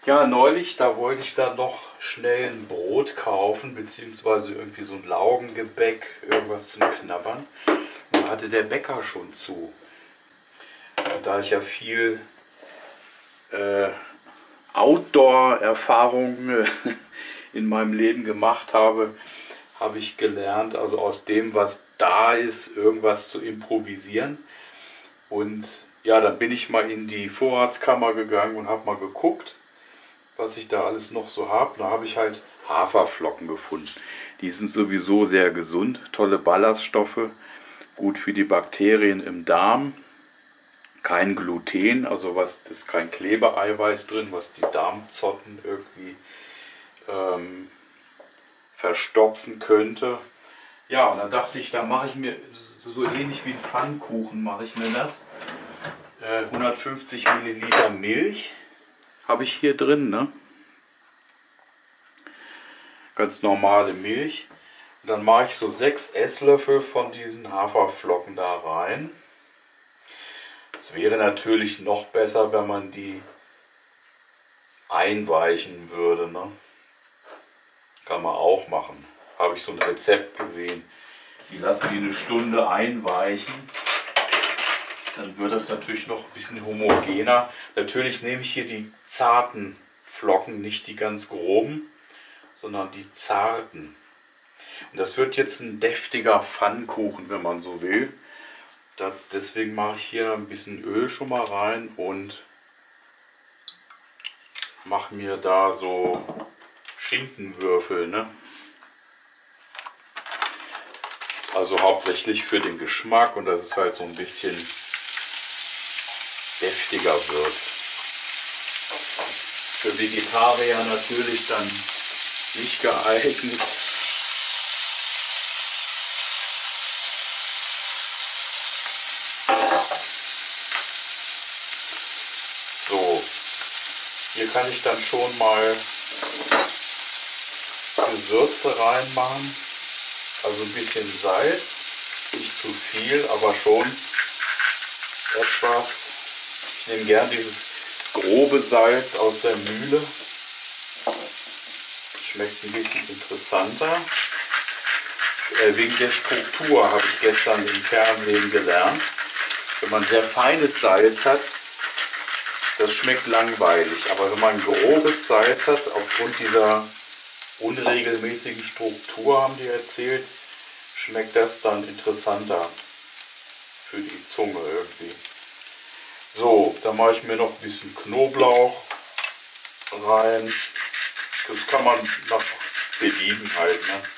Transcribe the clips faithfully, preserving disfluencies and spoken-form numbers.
Ja, neulich, da wollte ich dann noch schnell ein Brot kaufen, beziehungsweise irgendwie so ein Laugengebäck, irgendwas zum Knabbern. Da hatte der Bäcker schon zu. Und da ich ja viel äh, Outdoor-Erfahrung in meinem Leben gemacht habe, habe ich gelernt, also aus dem, was da ist, irgendwas zu improvisieren. Und ja, dann bin ich mal in die Vorratskammer gegangen und habe mal geguckt, was ich da alles noch so habe. Da habe ich halt Haferflocken gefunden. Die sind sowieso sehr gesund, tolle Ballaststoffe, gut für die Bakterien im Darm. Kein Gluten, also was, das ist kein Klebeeiweiß drin, was die Darmzotten irgendwie ähm, verstopfen könnte. Ja, und dann dachte ich, da mache ich mir so ähnlich wie ein Pfannkuchen, mache ich mir das. Äh, hundertfünfzig Milliliter Milch habe ich hier drin, ne? Ganz normale Milch. Und dann mache ich so sechs Esslöffel von diesen Haferflocken da rein. Es wäre natürlich noch besser, wenn man die einweichen würde, ne? Kann man auch machen. Habe ich so ein Rezept gesehen. Die lassen die eine Stunde einweichen. Dann wird das natürlich noch ein bisschen homogener. Natürlich nehme ich hier die zarten Flocken, nicht die ganz groben, sondern die zarten. Und das wird jetzt ein deftiger Pfannkuchen, wenn man so will. Das, deswegen mache ich hier ein bisschen Öl schon mal rein und mache mir da so Schinkenwürfel, ne? Das ist also hauptsächlich für den Geschmack und dass es halt so ein bisschen deftiger wird. Für Vegetarier natürlich dann nicht geeignet. So, hier kann ich dann schon mal Gewürze reinmachen. Also ein bisschen Salz, nicht zu viel, aber schon etwas. Ich nehme gern dieses grobe Salz aus der Mühle. Schmeckt ein bisschen interessanter. Äh, wegen der Struktur habe ich gestern im Fernsehen gelernt. Wenn man sehr feines Salz hat, das schmeckt langweilig. Aber wenn man grobes Salz hat, aufgrund dieser unregelmäßigen Struktur, haben die erzählt, schmeckt das dann interessanter für die Zunge irgendwie. So, dann mache ich mir noch ein bisschen Knoblauch rein. Das kann man nach Belieben halt, ne?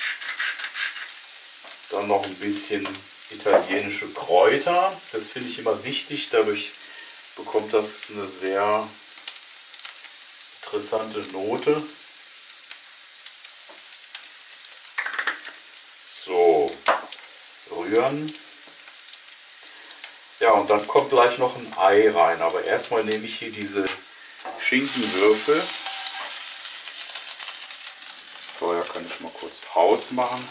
Dann noch ein bisschen italienische Kräuter. Das finde ich immer wichtig. Dadurch bekommt das eine sehr interessante Note. So, rühren. Ja, und dann kommt gleich noch ein Ei rein. Aber erstmal nehme ich hier diese Schinkenwürfel. Das Feuer kann ich mal kurz ausmachen.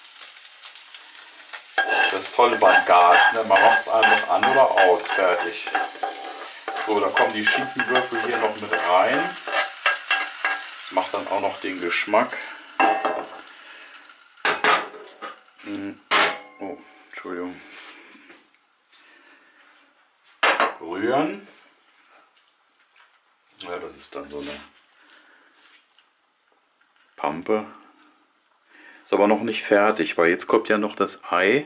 Das Tolle beim Gas, ne? Man macht es einfach an oder aus, fertig. So, da kommen die Schinkenwürfel hier noch mit rein. Das macht dann auch noch den Geschmack. Oh, Entschuldigung. Rühren. Ja, das ist dann so eine Pampe. Ist aber noch nicht fertig, weil jetzt kommt ja noch das Ei.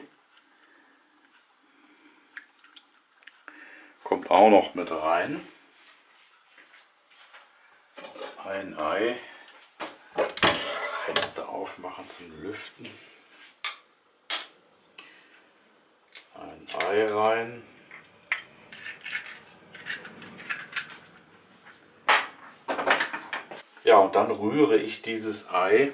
Kommt auch noch mit rein. Ein Ei. Das Fenster aufmachen zum Lüften. Ein Ei rein. Ja, und dann rühre ich dieses Ei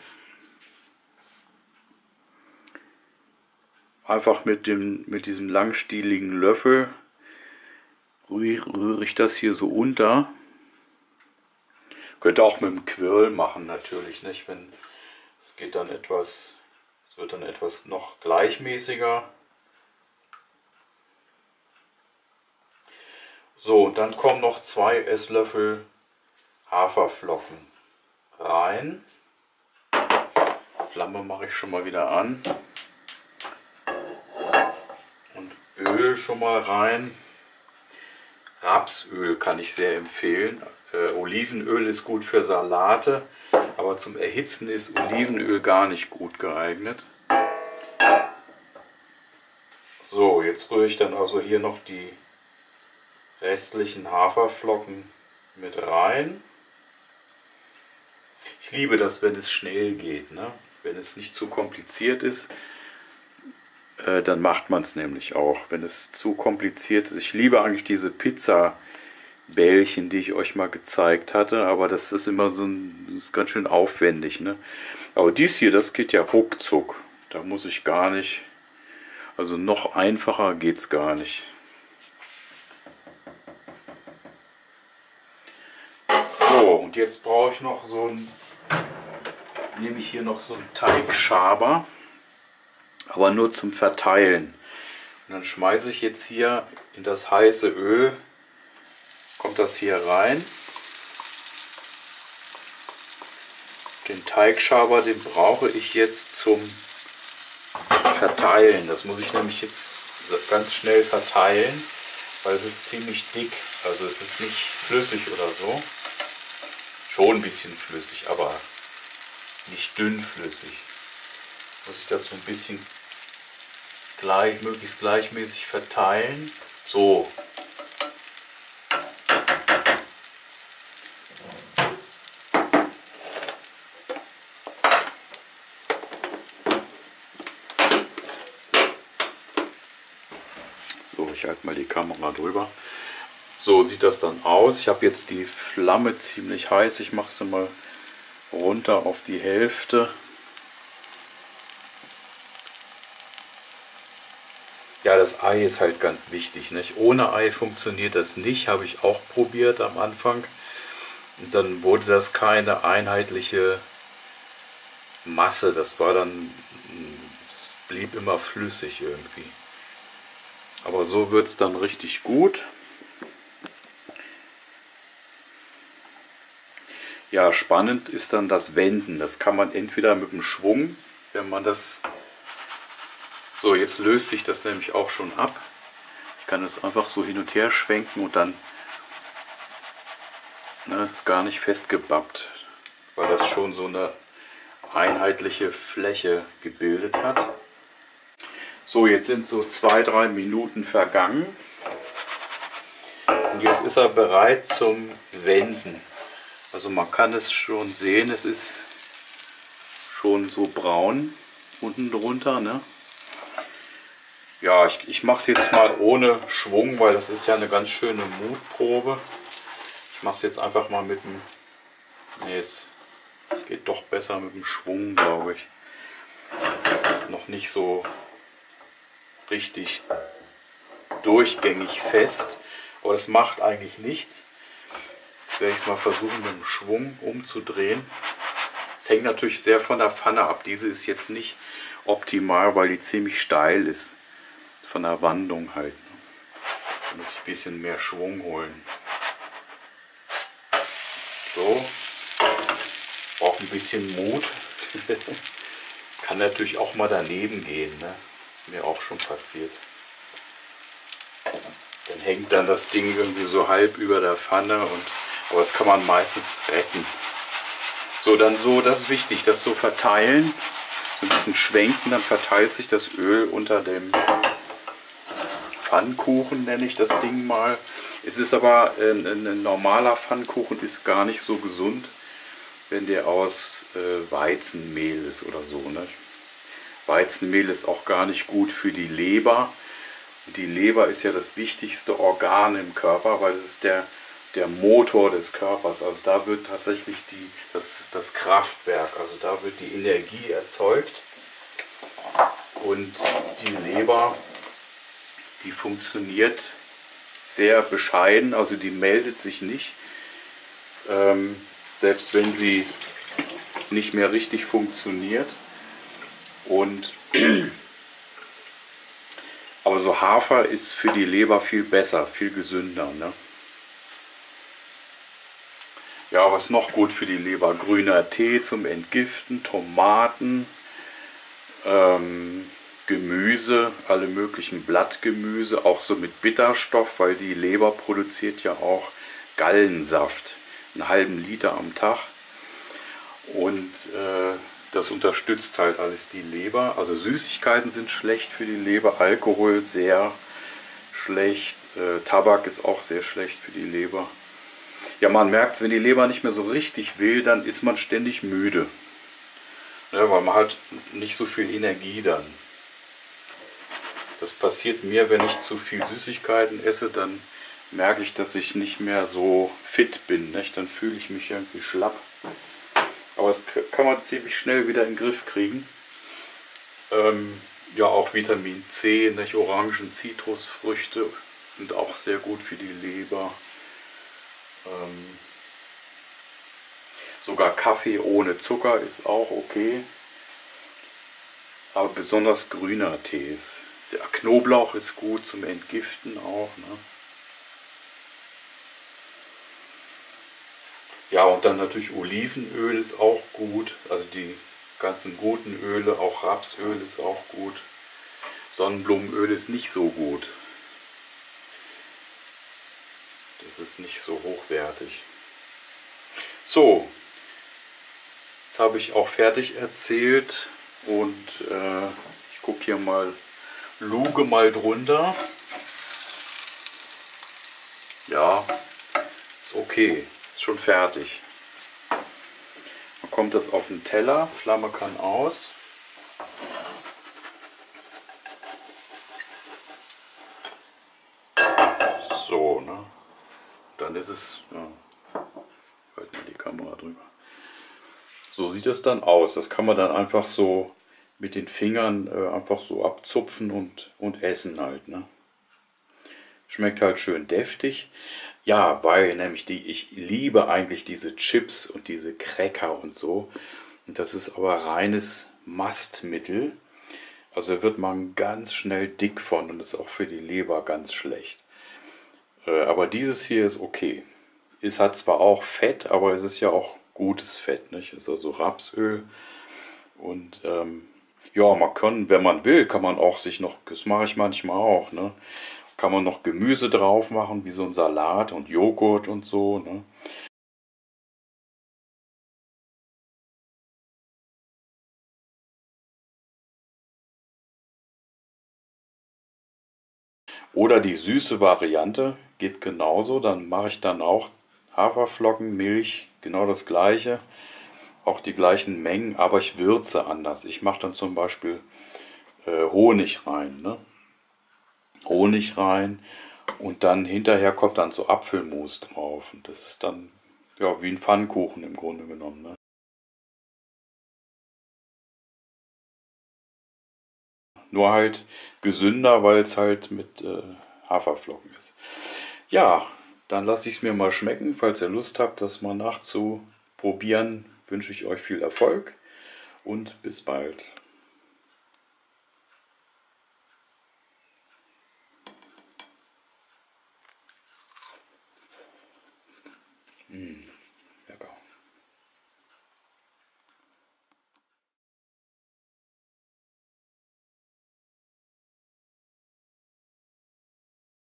einfach mit dem mit diesem langstieligen Löffel rühre ich das hier so unter. Könnt ihr auch mit dem Quirl machen natürlich, nicht? Wenn es geht dann etwas, es wird dann etwas noch gleichmäßiger. So, und dann kommen noch zwei Esslöffel Haferflocken rein. Flamme mache ich schon mal wieder an. Und Öl schon mal rein. Rapsöl kann ich sehr empfehlen. Äh, Olivenöl ist gut für Salate, aber zum Erhitzen ist Olivenöl gar nicht gut geeignet. So, jetzt rühre ich dann also hier noch die restlichen Haferflocken mit rein. Ich liebe das, wenn es schnell geht, ne? Wenn es nicht zu kompliziert ist, äh, dann macht man es nämlich auch. Wenn es zu kompliziert ist, ich liebe eigentlich diese Pizzabällchen, die ich euch mal gezeigt hatte, aber das ist immer so ein, das ist ganz schön aufwendig, ne? Aber dies hier, das geht ja ruckzuck. Da muss ich gar nicht, also noch einfacher geht es gar nicht. So, und jetzt brauche ich noch so ein, nehme ich hier noch so einen Teigschaber, aber nur zum Verteilen. Und dann schmeiße ich jetzt hier in das heiße Öl, kommt das hier rein. Den Teigschaber, den brauche ich jetzt zum Verteilen. Das muss ich nämlich jetzt ganz schnell verteilen, weil es ist ziemlich dick. Also es ist nicht flüssig oder so. Schon ein bisschen flüssig, aber nicht dünnflüssig. Muss ich das so ein bisschen gleich, möglichst gleichmäßig verteilen. So. So, ich halte mal die Kamera drüber. So sieht das dann aus. Ich habe jetzt die Flamme ziemlich heiß. Ich mache sie mal runter auf die Hälfte. Ja, das Ei ist halt ganz wichtig, nicht? Ohne Ei funktioniert das nicht, habe ich auch probiert am Anfang. Und dann wurde das keine einheitliche Masse. Das war dann, es blieb immer flüssig irgendwie. Aber so wird es dann richtig gut. Ja, spannend ist dann das Wenden. Das kann man entweder mit dem Schwung, wenn man das... So, jetzt löst sich das nämlich auch schon ab. Ich kann es einfach so hin und her schwenken und dann ne, ist gar nicht festgebappt, weil das schon so eine einheitliche Fläche gebildet hat. So, jetzt sind so zwei, drei Minuten vergangen. Und jetzt ist er bereit zum Wenden. Also man kann es schon sehen, es ist schon so braun unten drunter, ne? Ja, ich, ich mache es jetzt mal ohne Schwung, weil das ist ja eine ganz schöne Mutprobe. Ich mache es jetzt einfach mal mit dem... Nee, es geht doch besser mit dem Schwung, glaube ich. Das ist noch nicht so richtig durchgängig fest, aber das macht eigentlich nichts. Jetzt werde ich es mal versuchen, mit dem Schwung umzudrehen. Es hängt natürlich sehr von der Pfanne ab. Diese ist jetzt nicht optimal, weil die ziemlich steil ist. Von der Wandung halt. Da muss ich ein bisschen mehr Schwung holen. So. Braucht ein bisschen Mut. Kann natürlich auch mal daneben gehen, ne? Ist mir auch schon passiert. Dann hängt dann das Ding irgendwie so halb über der Pfanne, und aber das kann man meistens retten. So, dann so, das ist wichtig, das so verteilen, so ein bisschen schwenken, dann verteilt sich das Öl unter dem Pfannkuchen, nenne ich das Ding mal. Es ist aber, ein, ein normaler Pfannkuchen ist gar nicht so gesund, wenn der aus äh, Weizenmehl ist oder so, ne? Weizenmehl ist auch gar nicht gut für die Leber. Die Leber ist ja das wichtigste Organ im Körper, weil es ist der, der Motor des Körpers. Also da wird tatsächlich die, das, das Kraftwerk, also da wird die Energie erzeugt. Und die Leber, die funktioniert sehr bescheiden, also die meldet sich nicht, ähm, selbst wenn sie nicht mehr richtig funktioniert. Und aber so Hafer ist für die Leber viel besser, viel gesünder, ne? Ja, was noch gut für die Leber? Grüner Tee zum Entgiften, Tomaten, ähm, Gemüse, alle möglichen Blattgemüse, auch so mit Bitterstoff, weil die Leber produziert ja auch Gallensaft, einen halben Liter am Tag. Und äh, das unterstützt halt alles die Leber. Also Süßigkeiten sind schlecht für die Leber, Alkohol sehr schlecht, äh, Tabak ist auch sehr schlecht für die Leber. Ja, man merkt, wenn die Leber nicht mehr so richtig will, dann ist man ständig müde. Ja, weil man hat nicht so viel Energie dann. Das passiert mir, wenn ich zu viel Süßigkeiten esse, dann merke ich, dass ich nicht mehr so fit bin. Nicht? Dann fühle ich mich irgendwie schlapp. Aber das kann man ziemlich schnell wieder in den Griff kriegen. Ähm, ja, auch Vitamin C, nicht? Orangen, Zitrusfrüchte sind auch sehr gut für die Leber. Ähm, sogar Kaffee ohne Zucker ist auch okay. Aber besonders grüner Tee ist. Ja, Knoblauch ist gut zum Entgiften auch. Ne? Ja, und dann natürlich Olivenöl ist auch gut. Also die ganzen guten Öle, auch Rapsöl ist auch gut. Sonnenblumenöl ist nicht so gut. Das ist nicht so hochwertig. So, jetzt habe ich auch fertig erzählt und äh, ich gucke hier mal, luge mal drunter. Ja, ist okay, ist schon fertig. Dann kommt das auf den Teller, Flamme kann aus. So, ne? Dann ist es, ja, halt mal die Kamera drüber. So sieht es dann aus. Das kann man dann einfach so mit den Fingern äh, einfach so abzupfen und, und essen halt. Ne? Schmeckt halt schön deftig. Ja, weil nämlich die, ich liebe eigentlich diese Chips und diese Cracker und so. Und das ist aber reines Mastmittel. Also da wird man ganz schnell dick von und ist auch für die Leber ganz schlecht. Äh, aber dieses hier ist okay. Es hat zwar auch Fett, aber es ist ja auch gutes Fett. Nicht? Es ist also Rapsöl. Und ähm, ja, man kann, wenn man will, kann man auch sich noch, das mache ich manchmal auch, ne? Kann man noch Gemüse drauf machen, wie so ein Salat und Joghurt und so. Ne? Oder die süße Variante geht genauso. Dann mache ich dann auch Haferflocken, Milch, genau das gleiche. Auch die gleichen Mengen, aber ich würze anders. Ich mache dann zum Beispiel äh, Honig rein. Ne? Honig rein und dann hinterher kommt dann so Apfelmus drauf. Und das ist dann ja wie ein Pfannkuchen im Grunde genommen. Ne? Nur halt gesünder, weil es halt mit äh, Haferflocken ist. Ja, dann lasse ich es mir mal schmecken. Falls ihr Lust habt, das mal nachzuprobieren, wünsche ich euch viel Erfolg und bis bald.